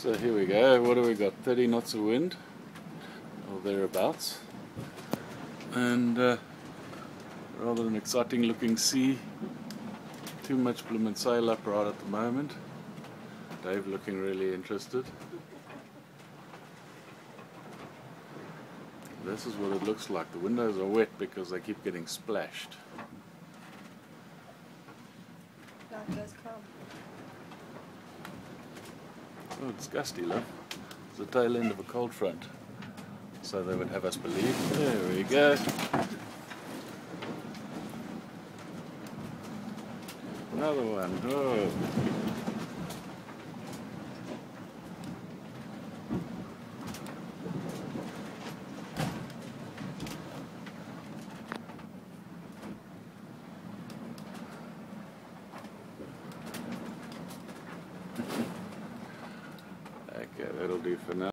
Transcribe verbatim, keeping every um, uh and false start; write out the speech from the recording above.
So here we go, what do we got? thirty knots of wind, or thereabouts, and uh, rather an exciting looking sea. Too much bloomin' sail up right at the moment. Dave looking really interested. This is what it looks like. The windows are wet because they keep getting splashed. Now it does come. Oh, it's gusty, love. It's the tail end of a cold front. So they would have us believe. There we go. Another one. Oh. Okay, that'll do for now.